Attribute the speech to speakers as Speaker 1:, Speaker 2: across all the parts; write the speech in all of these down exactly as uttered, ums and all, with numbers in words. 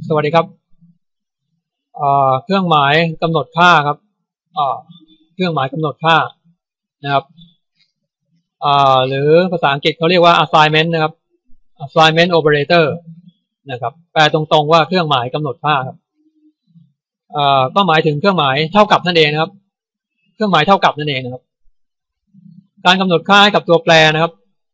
Speaker 1: สวัสดีครับเครื่องหมายกำหนดค่าครับเครื่องหมายกำหนดค่านะครับหรือภาษาอังกฤษเขาเรียกว่า assignment นะครับ assignment operator นะครับแปลตรงๆว่าเครื่องหมายกำหนดค่าครับก็หมายถึงเครื่องหมายเท่ากับนั่นเองนะครับเครื่องหมายเท่ากับนั่นเองนะครับการกำหนดค่าให้กับตัวแปรนะครับ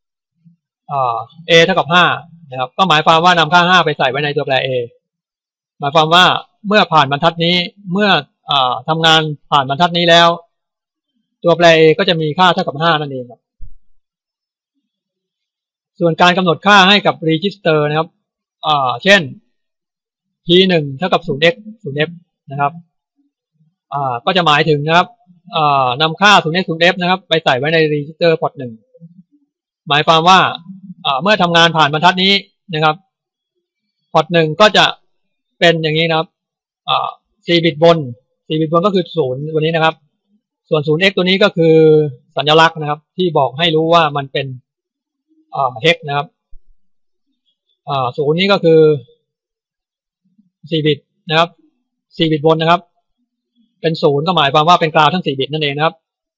Speaker 1: a เท่ากับห้านะครับก็หมายความว่านำค่าห้าไปใส่ไว้ในตัวแปร a หมายความว่าเมื่อผ่านบรรทัดนี้เมื่ออทำงานผ่านบรรทัดนี้แล้วตัวแปร a ก็จะมีค่าเท่ากับห้านั่นเองครับส่วนการกำหนดค่าให้กับ register นะครับอ่าเช่น p หนึ่งเท่ากับ ศูนย์ x ศูนย์ f นะครับอ่าก็จะหมายถึงนะครับอ่านำค่า ศูนย์ x ศูนย์ f นะครับไปใส่ไว้ใน register port หนึ่งหมายความว่าอ่าเมื่อทำงานผ่านบรรทัดนี้นะครับ port หนึ่งก็จะเป็นอย่างนี้นะครับอ่าสี่บิตบนสี่บิตบนก็คือศูนย์ตัวนี้นะครับส่วน ศูนย์ x ตัวนี้ก็คือสัญลักษณ์นะครับที่บอกให้รู้ว่ามันเป็นอ่า hex นะครับอ่าศูนย์นี้ก็คือสี่บิตนะครับสี่บิตบนนะครับเป็นศูนย์ก็หมายความว่าเป็นกราวทั้งสี่บิตนั่นเองนะครับ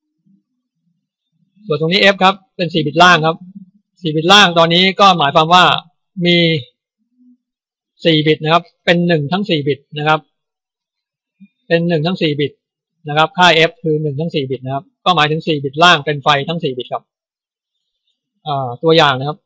Speaker 1: ส่วนตรงนี้ f ครับเป็นสี่บิตล่างครับสี่บิตล่างตอนนี้ก็หมายความว่ามีสี่บิตนะครับเป็นหนึ่งทั้งสี่บิตนะครับเป็นหนึ่งทั้งสี่บิตนะครับค่า f คือหนึ่งทั้งสี่บิตนะครับก็หมายถึงสี่บิตล่างเป็นไฟทั้งสี่บิตครับอ่าตัวอย่างนะครับ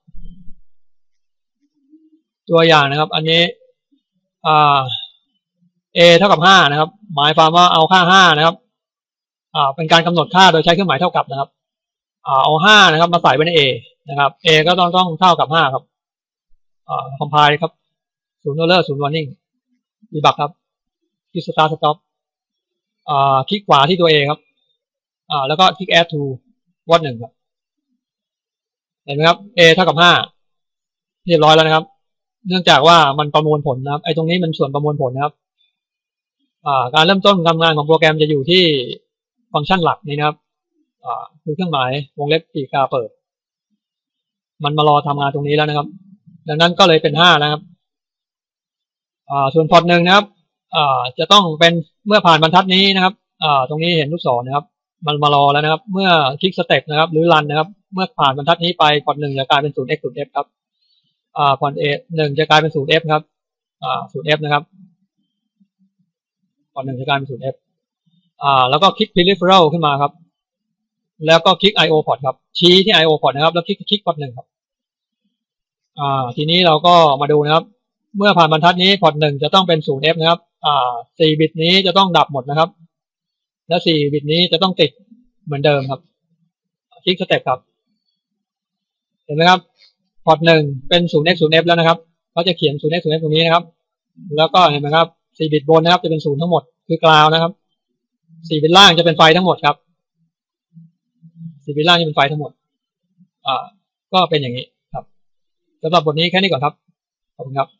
Speaker 1: ตัวอย่างนะครับอันนี้อ่า a เท่ากับห้านะครับหมายความว่าเอาค่าห้านะครับอ่าเป็นการกำหนดค่าโดยใช้เครื่องหมายเท่ากับนะครับอ่าเอาห้านะครับมาใส่ไว้ใน a นะครับ a ก็ต้องต้องเท่ากับห้าครับอ่า compile ครับศูนย์ error ศูนย์ warning debug ครับคลิก start stop อ่าคลิกขวาที่ตัว a ครับอ่าแล้วก็คลิก add to วอดหนึ่งครับเห็นไหมครับ a เท่ากับห้าเรียบร้อยแล้วนะครับเนื่องจากว่ามันประมวลผลนะครับไอ้ตรงนี้มันส่วนประมวลผลนะครับอ่าการเริ่มต้นทำงานของโปรแกรมจะอยู่ที่ฟังก์ชันหลักนี้นะครับอ่าคือเครื่องหมายวงเล็บปีกาเปิดมันมารอทำงานตรงนี้แล้วนะครับดังนั้นก็เลยเป็นห้านะครับอ่าส่วนพอร์ตหนึ่งนะครับอ่าจะต้องเป็นเมื่อผ่านบรรทัดนี้นะครับอ่าตรงนี้เห็นลูกศรนะครับมันมารอแล้วนะครับเมื่อคลิกสเต็ปนะครับหรือรันนะครับเมื่อผ่านบรรทัดนี้ไปพอร์ตหนึ่งจะกลายเป็น ศูนย์ x ศูนย์ f ครับอ่าพอร์ต a หนึ่งจะกลายเป็น ศูนย์ f ครับอ่า ศูนย์ f นะครับพอร์ตหนึ่งจะกลายเป็น ศูนย์ f อ่าแล้วก็คลิก peripheral ขึ้นมาครับแล้วก็คลิก ไอ โอ port ครับชี้ที่ ไอ โอ port นะครับแล้วคลิกคลิกพอร์ตหนึ่งครับอ่าทีนี้เราก็มาดูนะครับเมื่อผ่านบรรทัดนี้พอร์ตหนึ่งจะต้องเป็น ศูนย์ f นะครับอ่าสี่บิตนี้จะต้องดับหมดนะครับและสี่บิตนี้จะต้องติดเหมือนเดิมครับคลิกสเต็ปครับเห็นไหมครับพอร์ตหนึ่งเป็น ศูนย์ x ศูนย์ f แล้วนะครับเขาจะเขียน ศูนย์ x ศูนย์ f ตรงนี้นะครับแล้วก็เห็นไหมครับสี่บิตบนนะครับจะเป็นศูนย์ทั้งหมดคือกราวนะครับสี่บิตล่างจะเป็นไฟทั้งหมดครับสี่บิตล่างจะเป็นไฟทั้งหมดอ่าก็เป็นอย่างนี้ครับสำหรับบทนี้แค่นี้ก่อนครับขอบคุณครับ